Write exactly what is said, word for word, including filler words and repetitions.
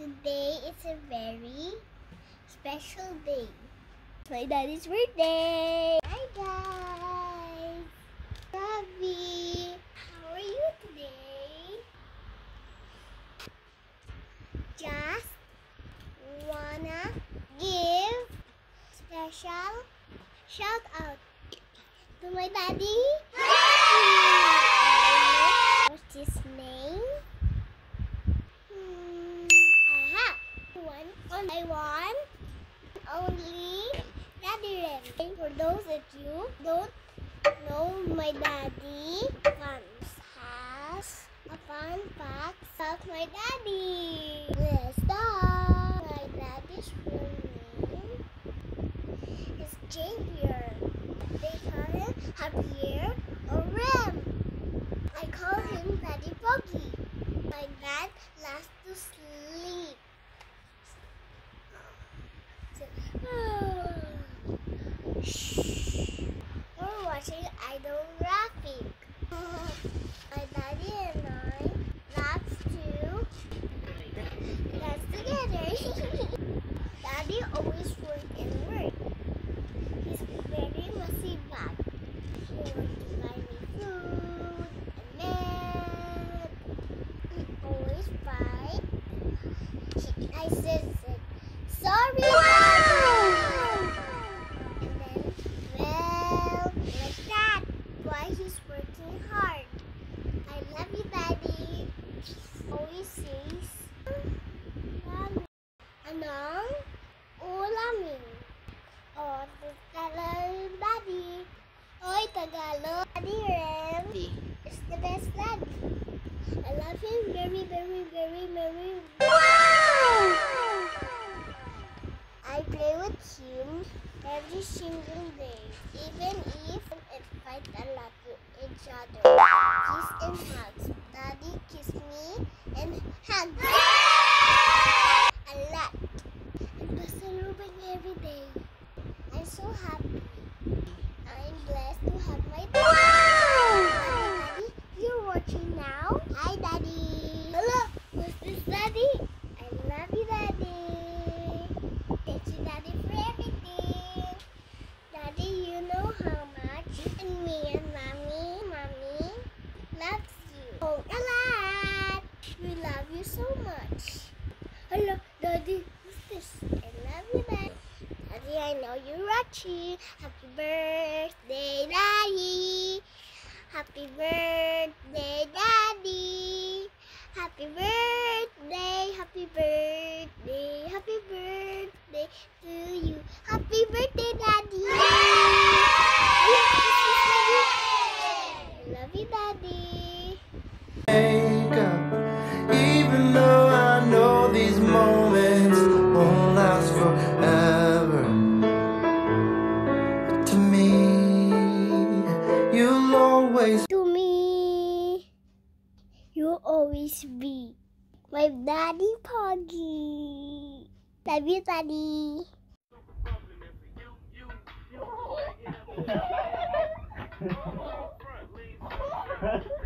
Today is a very special day. It's my daddy's birthday. Hi guys. Bobby, how are you today? Just wanna give special shout out to my daddy. What's his name? I want only Daddy Rhem. For those of you who don't know my daddy, comes has a fun fact about my daddy. Let's start. My daddy's full name is Javier. They call him Javier or Rhem. I call him Daddy Poggy. My dad loves to sleep. Shh. We're watching Idol Graphic. My daddy and I love to dance together. Daddy always works and work. He's very messy bag. He wants to buy me food and milk. He always buy. He, I said, sorry, Daddy. And then, well, like that. Why he's working hard. I love you, Daddy. Always says, Anong ulamin? O, Tagalog, Daddy. Oy, Tagalog. Daddy Rhem is the best daddy. I love him very, very, very, very. Wow! I play with him every single day, even if we fight a lot with each other. Kiss and hugs. Daddy kiss me and hug a lot. And pasalubong every day. I'm so happy. I'm blessed to have my daddy. Wow! Daddy, you're watching now. Hi, Daddy. Hello, who's this, Daddy? I love you, Daddy. Thank you, Daddy, for everything. Daddy, you know how much and me and Mommy, Mommy loves you. Oh, a lot. We love you so much. Hello, Daddy. Who's this? I love you, Daddy. Daddy, I know you're watching. Happy birthday, Daddy. Happy birthday, Daddy. Happy birthday, happy birthday, happy birthday to you. Happy birthday, Daddy. I love you, Daddy. Wake up, even though I know these moments won't last forever. To me, you'll always To me, you'll always be my Daddy Poggy. Love you, Daddy.